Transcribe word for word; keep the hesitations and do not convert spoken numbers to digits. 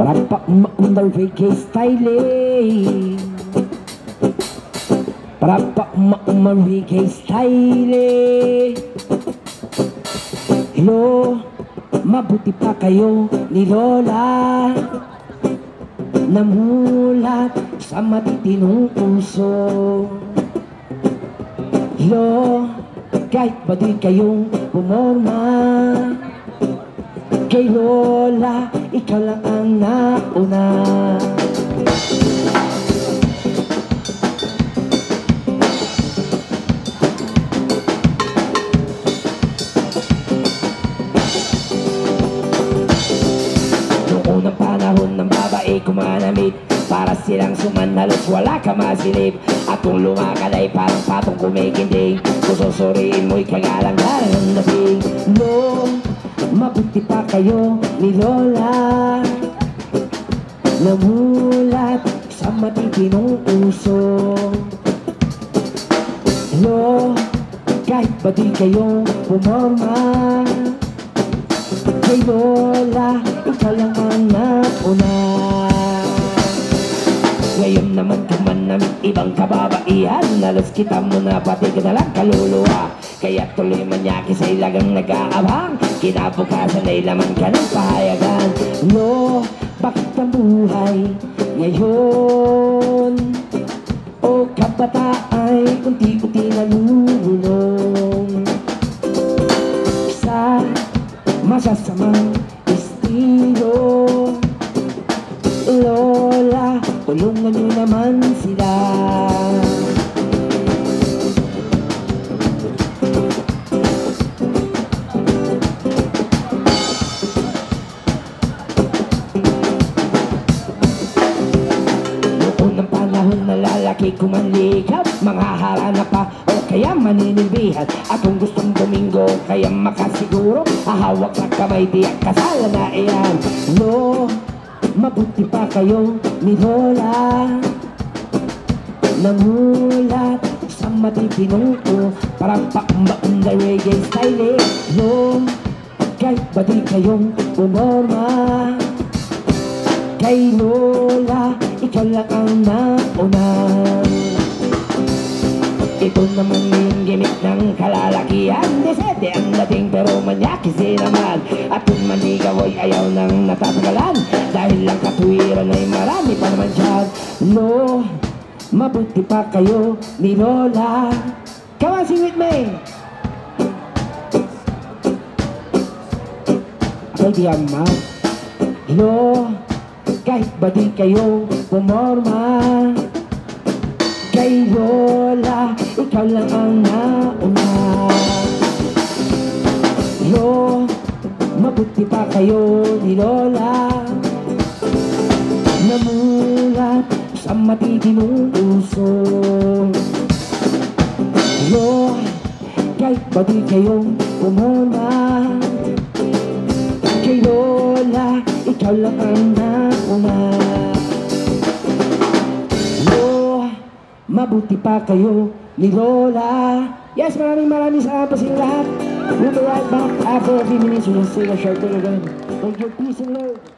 para pa umaundal reggae style para pa umaundal reggae style. Hello, mabuti pa kayo ni Lola, namulat sa matitinong puso. Hello, kahit ba di kayong pumorma, kay Lola, ikaw lang ang nauna. Noong unang panahon ng babae kumanamit, para silang sumandalos, wala ka masilip. At kung lumakad ay parang patong kumikindig, kung susuriin mo'y kagalang-galang ng labing. No, mabuti pa kayo ni Lola, namulat sa matitinong puso. No, kahit ba di kayong pumorma, kay Lola, ikaw lang ang nauna. Ngayon naman kumanamit ibang kababaihan, nalos kita muna pati ka nalang kaluluwa. Kaya tuloy manyaki sa ilagang nag-aabang, kinabukasan ay laman ka ng pahayagan. No, bakit ang buhay ngayon o kabata ay unti-unti nalulunong sa masasamang estilo? Lola, tulungan niyo naman sila. Noong unang panahon na lalaki kumanlikap, mga harana pa o kaya maninilbihan. At kung gustong domingo, kaya makasiguro, ahawak sa kamay, di ang kasala na iyan. No, mabuti pa kayo ni Lola, namulat sa matitinong po, parang pa-umba-umba reggae style. No, kahit ba di kayong umorma, kay Lola, ikaw lang ang nauna. Ito naman yung gimmick ng kalalakihan, desede ang dating pero manyaki sinaman. At kung manigaw ay ayaw nang natatagalan, dahil lang katwiran ay marami pa naman dyan. No, mabuti pa kayo ni Lola. Come on, sing with me. Baby, I'm out. No, kahit ba di kayo pumorma, kay Lola, ikaw lang ang nauna. Yo, mabuti pa kayo ni Lola, namulat sa matitinong puso. Yo, kahit ba di kayong pumorma, kay Lola, ikaw lang ang nauna. Mabuti pa kayo ni Lola. Yes, maraming maraming salamat sa inyo lahat. We'll be right back after a few minutes. We'll sing a short thing again. Thank you, peace and love.